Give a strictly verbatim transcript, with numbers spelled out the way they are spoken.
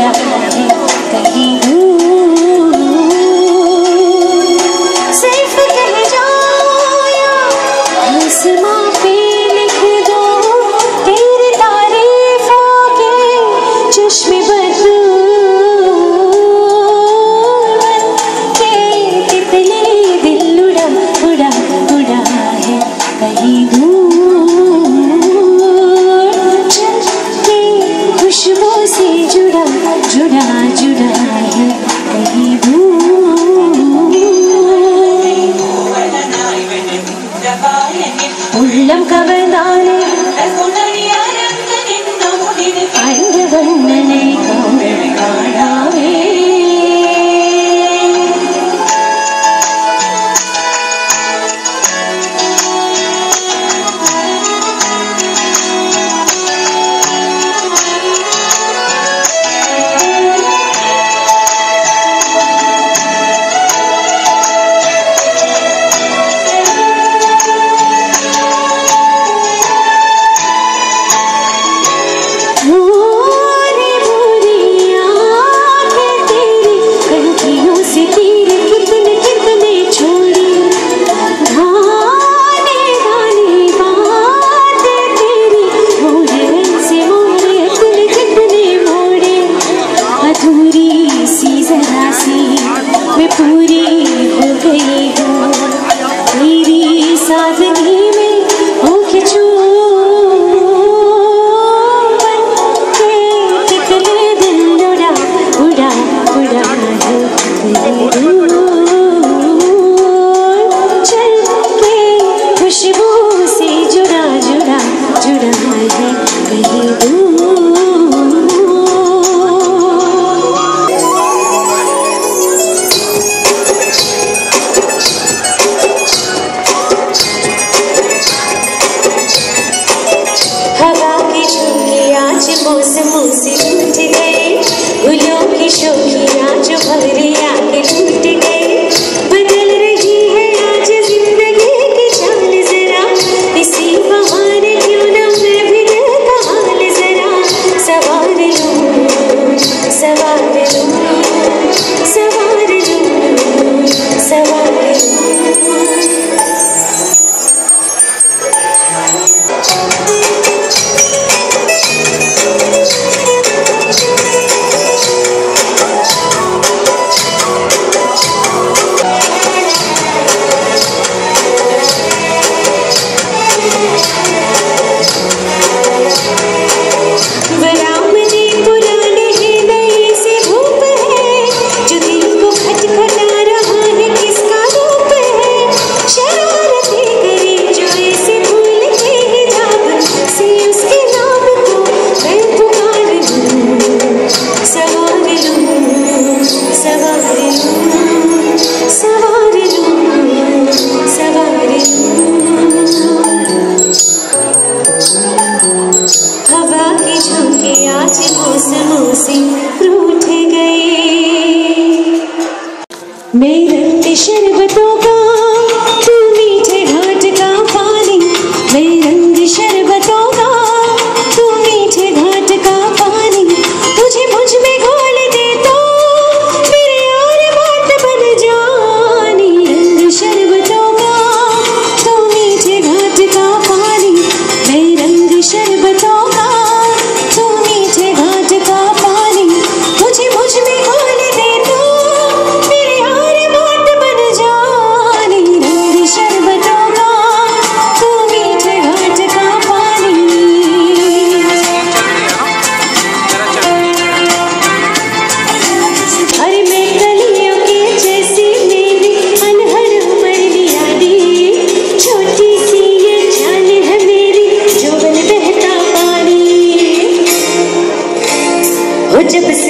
रहा है कहीं दूर। सिर्फ कह जाओ या आसमां पे लिख दो तेरी तारीफों के चश्मे बदू के तितली दिल उड़ा उड़ा उड़ा है कहीं दूर। खुशबू से जुड़ा जुड़ा जुड़ा है कहीं दूर। उल्लम कबंदाने अंगवन्नने काड़ावे मौसमों से टूट गए गुलों की शोखियाँ जो भरे आके टूट गए। बदल रही है आज जिंदगी की चाल जरा इसी बहाने क्यों ना मैं भी दिल का हाल जरा सवार लूं सवार लूं सवार लूं सवार मौसमों से रूठ गए। मेरे शरबतों का तू मीठे घाट का पानी मेरे रंग शरबतों का तू मीठे घाट का पानी तुझे मुझ में घोल दे तो मेरे यार बात बन जानी। रंग शरबतों का तू मीठे घाट का पानी मेरे रंग शरबतों का तू मीठे घाट का पानी तुझे मुझ में घोल दे तो मेरे यार बात बन जानी। रंग शरबतों का तू मीठे घाट का पानी। अरे मैं कलियों के जैसी मेरी अनहर उम्र लिया दी छोटी सी ये जान है मेरी जोबन बहता पानी। हो जब